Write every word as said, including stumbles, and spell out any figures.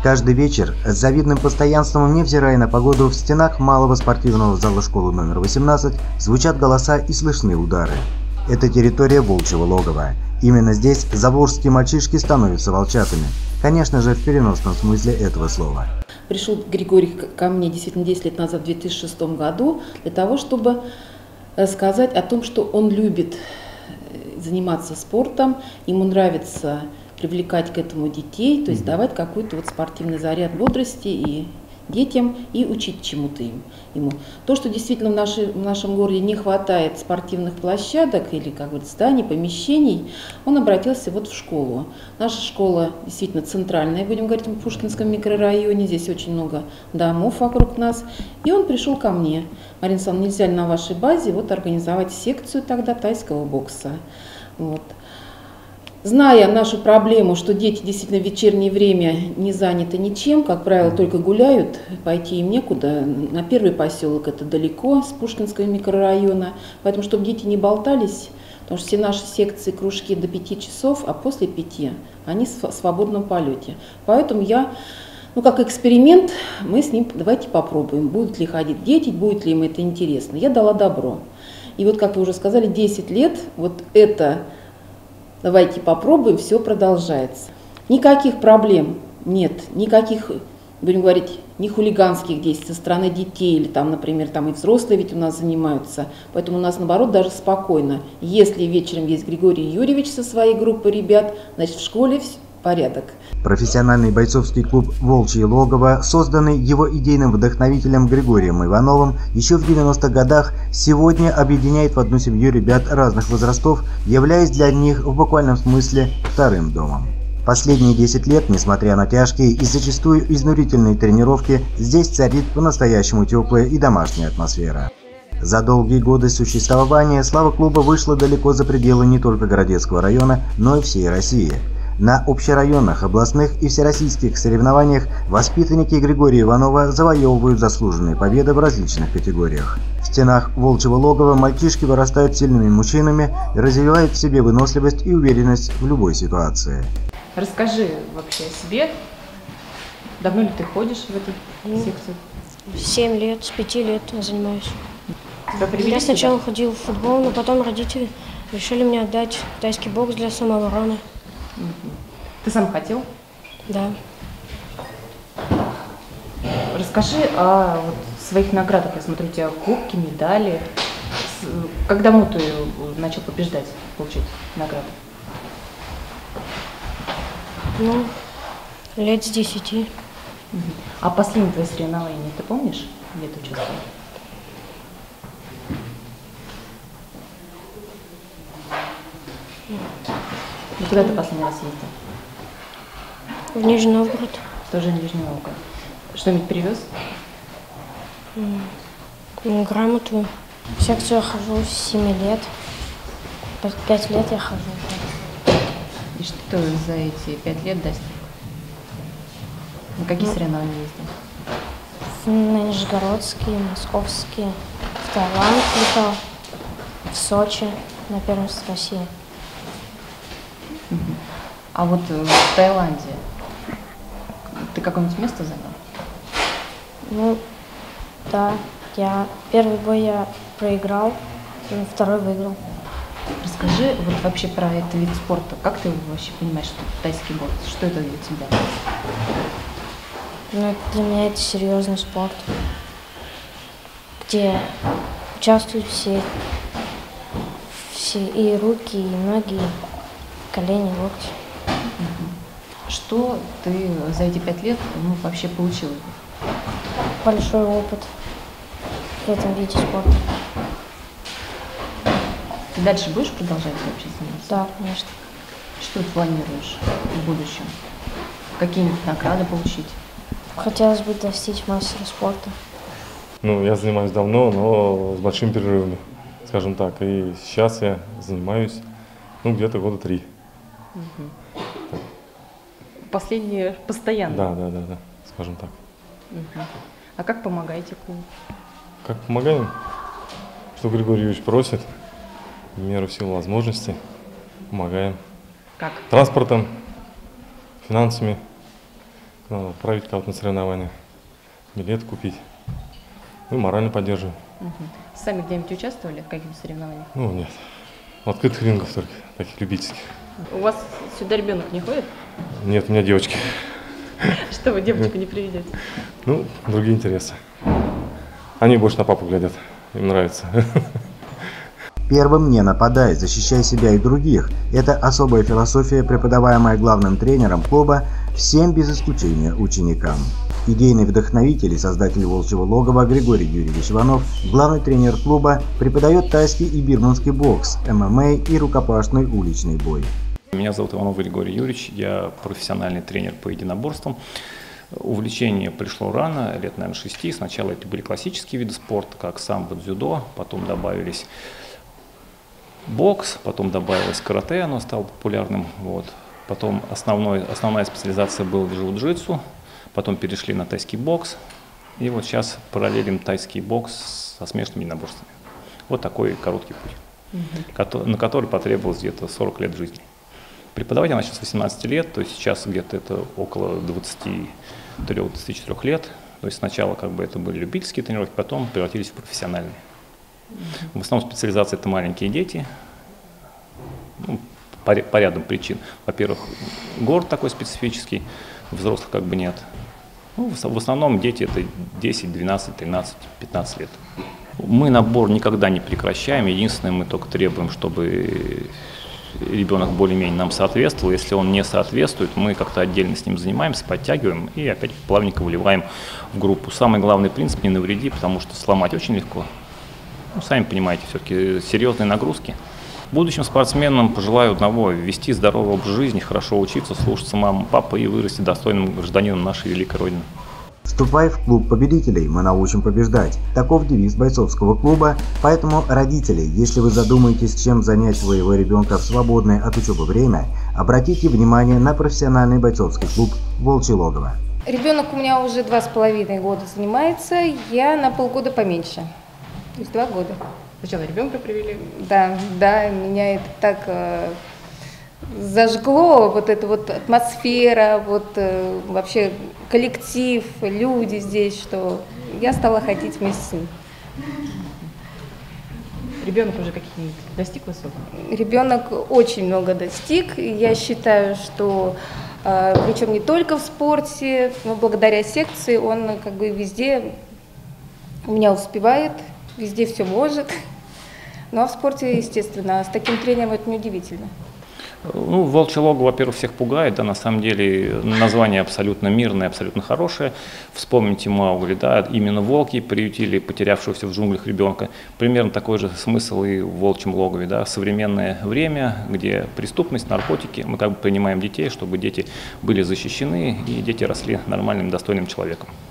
Каждый вечер с завидным постоянством, невзирая на погоду, в стенах малого спортивного зала школы номер восемнадцать звучат голоса и слышны удары. Это территория волчьего логова. Именно здесь заволжские мальчишки становятся волчатами. Конечно же, в переносном смысле этого слова. Пришел Григорий ко мне действительно десять лет назад, в две тысячи шестом году, для того, чтобы сказать о том, что он любит заниматься спортом, ему нравится привлекать к этому детей, то есть давать какой-то вот спортивный заряд бодрости и детям, и учить чему-то им, ему. То, что действительно в, нашей, в нашем городе не хватает спортивных площадок или, как говорится, зданий, помещений, он обратился вот в школу. Наша школа действительно центральная, будем говорить, в Пушкинском микрорайоне, здесь очень много домов вокруг нас. И он пришел ко мне: Марина Александровна, нельзя ли на вашей базе вот организовать секцию тогда тайского бокса? Вот. Зная нашу проблему, что дети действительно в вечернее время не заняты ничем, как правило, только гуляют, пойти им некуда, на первый поселок это далеко, с Пушкинского микрорайона, поэтому, чтобы дети не болтались, потому что все наши секции, кружки до пяти часов, а после пяти они в свободном полете. Поэтому я, ну как эксперимент, мы с ним давайте попробуем, будут ли ходить дети, будет ли им это интересно. Я дала добро. И вот, как вы уже сказали, десять лет, вот это... Давайте попробуем, все продолжается. Никаких проблем нет, никаких, будем говорить, ни хулиганских действий со стороны детей, или там, например, там и взрослые ведь у нас занимаются. Поэтому у нас, наоборот, даже спокойно. Если вечером есть Григорий Юрьевич со своей группой ребят, значит, в школе порядок. Профессиональный бойцовский клуб «Волчье логово», созданный его идейным вдохновителем Григорием Ивановым еще в девяностых годах, сегодня объединяет в одну семью ребят разных возрастов, являясь для них в буквальном смысле вторым домом. Последние десять лет, несмотря на тяжкие и зачастую изнурительные тренировки, здесь царит по-настоящему теплая и домашняя атмосфера. За долгие годы существования слава клуба вышла далеко за пределы не только Городецкого района, но и всей России. На общерайонных, областных и всероссийских соревнованиях воспитанники Григория Иванова завоевывают заслуженные победы в различных категориях. В стенах волчьего логова мальчишки вырастают сильными мужчинами и развивают в себе выносливость и уверенность в любой ситуации. Расскажи вообще о себе. Давно ли ты ходишь в эту ну, секцию? Семь лет, с пяти лет занимаюсь. Тебя Я сначала ходил в футбол, но потом родители решили мне отдать тайский бокс для самообороны. Ты сам хотел? Да. Расскажи о вот, своих наградах. Я смотрю, у тебя кубки, медали. Как давно ты начал побеждать, получить награды? Ну, лет с десяти. А последние твои соревнования, ты помнишь, где ты участвовал? И куда ты последний раз ездил? В Нижний Новгород. Тоже в Нижний Новгород. Что-нибудь привез? Mm, грамоту. В секцию я хожу с семи лет. Пять лет я хожу. И что ты за эти пять лет достиг? На какие mm. соревнования ездил? На Нижегородские, московские. В Таиланд летал. В Сочи на первенство России. А вот в Таиланде ты какое-нибудь место занял? Ну, да. Я первый бой я проиграл, второй выиграл. Расскажи вот вообще про этот вид спорта. Как ты вообще понимаешь, что тайский бокс? Что это для тебя? Ну, для меня это серьезный спорт, где участвуют все, все и руки, и ноги, и колени, и локти. Что ты за эти пять лет ну, вообще получил? Большой опыт в этом виде спорта. Ты дальше будешь продолжать вообще заниматься? Да, конечно. Что ты планируешь в будущем? Какие-нибудь награды получить? Хотелось бы достичь мастера спорта. Ну, я занимаюсь давно, но с большими перерывами, скажем так. И сейчас я занимаюсь, ну, где-то года три. Угу. Последние постоянно? Да, да, да, да, скажем так. Угу. А как помогаете клубу? Как помогаем? Что Григорий Юрьевич просит, в меру сил возможностей, помогаем. Как? Транспортом, финансами, ну, отправить кого-то на соревнования, билет купить. Ну, морально поддерживаю. Угу. Сами где-нибудь участвовали в каких-то соревнованиях? Ну, нет. В открытых рингах только, таких любительских. У вас сюда ребенок не ходит? Нет, у меня девочки. Что вы девочку не приведете? Ну, другие интересы. Они больше на папу глядят, им нравится. Первым не нападай, защищай себя и других. Это особая философия, преподаваемая главным тренером клуба всем без исключения ученикам. Идейный вдохновитель и создатель волчьего логова Григорий Юрьевич Иванов, главный тренер клуба, преподает тайский и бирманский бокс, эм эм а и рукопашный уличный бой. Меня зовут Иванов Григорий Юрьевич, я профессиональный тренер по единоборствам. Увлечение пришло рано, лет, наверное, шести. Сначала это были классические виды спорта, как самбо, дзюдо, потом добавились бокс, потом добавилось карате, оно стало популярным. Вот. Потом основной, основная специализация была в джиу-джитсу, потом перешли на тайский бокс. И вот сейчас параллелим тайский бокс со смешанными единоборствами. Вот такой короткий путь, угу. на который потребовалось где-то сорок лет жизни. Преподавать я начал с восемнадцати лет, то есть сейчас где-то это около двадцати трёх — двадцати четырёх лет. То есть сначала как бы это были любительские тренировки, потом превратились в профессиональные. В основном специализация — это маленькие дети, ну, по, по ряду причин. Во-первых, город такой специфический, взрослых как бы нет. Ну, в, в основном дети — это десять, двенадцать, тринадцать, пятнадцать лет. Мы набор никогда не прекращаем, единственное, мы только требуем, чтобы ребенок более-менее нам соответствовал. Если он не соответствует, мы как-то отдельно с ним занимаемся, подтягиваем и опять плавненько выливаем в группу. Самый главный принцип — не навреди, потому что сломать очень легко. Ну, сами понимаете, все-таки серьезные нагрузки. Будущим спортсменам пожелаю одного — вести здоровый образ жизни, хорошо учиться, слушаться маму, папу и вырасти достойным гражданином нашей великой Родины. Вступай в клуб победителей, мы научим побеждать. Таков девиз бойцовского клуба, поэтому, родители, если вы задумаетесь, чем занять своего ребенка в свободное от учебы время, обратите внимание на профессиональный бойцовский клуб «Волчье логово». Ребенок у меня уже два с половиной года занимается, я на полгода поменьше, то есть два года. Сначала ребенка привели? Да, да, меня это так э, зажгло, вот эта вот атмосфера, вот э, вообще коллектив, люди здесь, что я стала ходить вместе с ним. Ребенок уже каких-нибудь достиг высот? Ребенок очень много достиг, и я считаю, что э, причем не только в спорте, но благодаря секции он как бы везде у меня успевает, везде все может. Ну а в спорте, естественно, с таким тренером это неудивительно. Ну, волчье логово, во-первых, всех пугает, да, на самом деле название абсолютно мирное, абсолютно хорошее. Вспомните Маугли, да, именно волки приютили потерявшегося в джунглях ребенка. Примерно такой же смысл и в волчьем логове, да, современное время, где преступность, наркотики, мы как бы принимаем детей, чтобы дети были защищены и дети росли нормальным, достойным человеком.